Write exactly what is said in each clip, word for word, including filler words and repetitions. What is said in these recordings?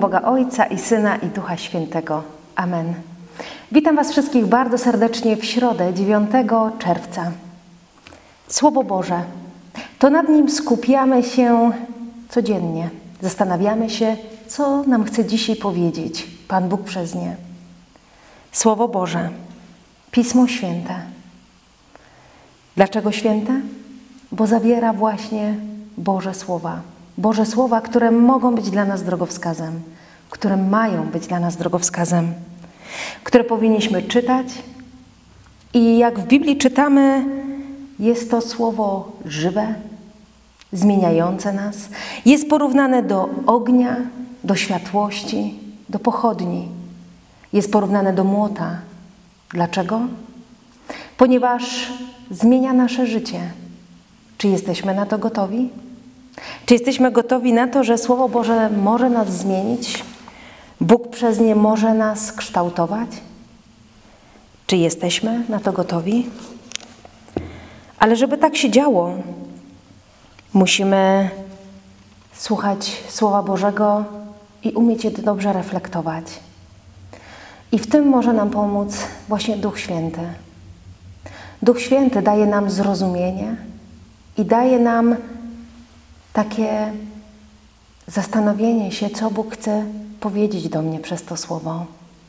Boga Ojca i Syna i Ducha Świętego. Amen. Witam Was wszystkich bardzo serdecznie w środę, dziewiątego czerwca. Słowo Boże. To nad nim skupiamy się codziennie. Zastanawiamy się, co nam chce dzisiaj powiedzieć Pan Bóg przez nie. Słowo Boże. Pismo Święte. Dlaczego święte? Bo zawiera właśnie Boże Słowa. Boże Słowa, które mogą być dla nas drogowskazem, które mają być dla nas drogowskazem, które powinniśmy czytać. I jak w Biblii czytamy, jest to Słowo żywe, zmieniające nas. Jest porównane do ognia, do światłości, do pochodni. Jest porównane do młota. Dlaczego? Ponieważ zmienia nasze życie. Czy jesteśmy na to gotowi? Czy jesteśmy gotowi na to, że Słowo Boże może nas zmienić? Bóg przez nie może nas kształtować? Czy jesteśmy na to gotowi? Ale żeby tak się działo, musimy słuchać Słowa Bożego i umieć je dobrze reflektować. I w tym może nam pomóc właśnie Duch Święty. Duch Święty daje nam zrozumienie i daje nam takie zastanowienie się, co Bóg chce powiedzieć do mnie przez to Słowo.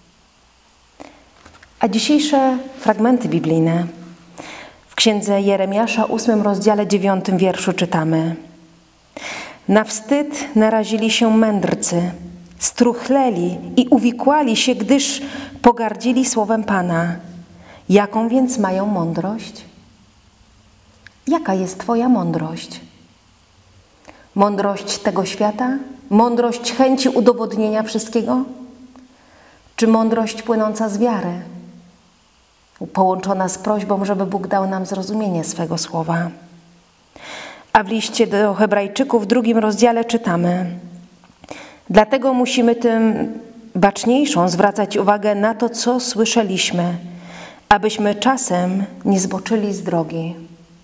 A dzisiejsze fragmenty biblijne w Księdze Jeremiasza, ósmym rozdziale, dziewiątym wierszu czytamy: Na wstyd narazili się mędrcy, struchleli i uwikłali się, gdyż pogardzili słowem Pana. Jaką więc mają mądrość? Jaka jest Twoja mądrość? Mądrość tego świata? Mądrość chęci udowodnienia wszystkiego? Czy mądrość płynąca z wiary? Połączona z prośbą, żeby Bóg dał nam zrozumienie swego słowa. A w liście do Hebrajczyków w drugim rozdziale czytamy: Dlatego musimy tym baczniejszą zwracać uwagę na to, co słyszeliśmy, abyśmy czasem nie zboczyli z drogi.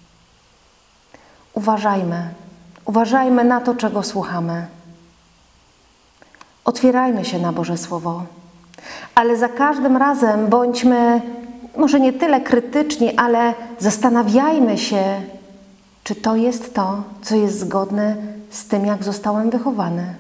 Uważajmy. Uważajmy na to, czego słuchamy. Otwierajmy się na Boże Słowo, ale za każdym razem bądźmy może nie tyle krytyczni, ale zastanawiajmy się, czy to jest to, co jest zgodne z tym, jak zostałem wychowany.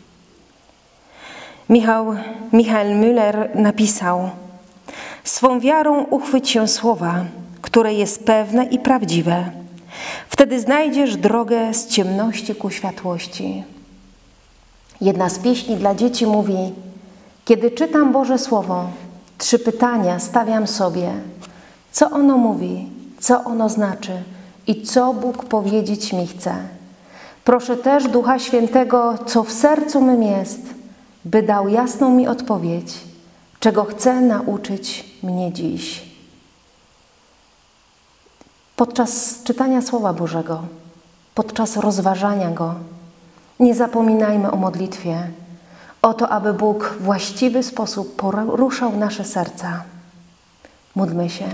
Michał, Michael Müller napisał: Swą wiarą uchwyć się słowa, które jest pewne i prawdziwe. Wtedy znajdziesz drogę z ciemności ku światłości. Jedna z pieśni dla dzieci mówi: Kiedy czytam Boże Słowo, trzy pytania stawiam sobie. Co ono mówi, co ono znaczy i co Bóg powiedzieć mi chce. Proszę też Ducha Świętego, co w sercu mym jest, by dał jasną mi odpowiedź, czego chce nauczyć mnie dziś. Podczas czytania Słowa Bożego, podczas rozważania Go, nie zapominajmy o modlitwie, o to, aby Bóg w właściwy sposób poruszał nasze serca. Módlmy się.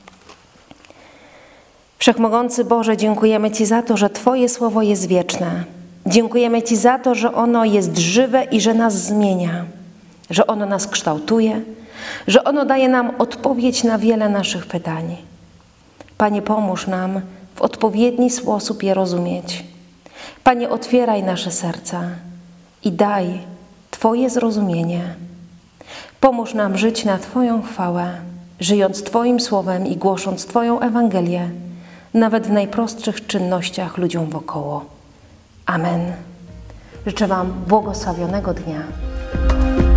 Wszechmogący Boże, dziękujemy Ci za to, że Twoje Słowo jest wieczne. Dziękujemy Ci za to, że ono jest żywe i że nas zmienia, że ono nas kształtuje, że ono daje nam odpowiedź na wiele naszych pytań. Panie, pomóż nam w odpowiedni sposób je rozumieć. Panie, otwieraj nasze serca i daj Twoje zrozumienie. Pomóż nam żyć na Twoją chwałę, żyjąc Twoim słowem i głosząc Twoją Ewangelię, nawet w najprostszych czynnościach ludziom wokoło. Amen. Życzę Wam błogosławionego dnia.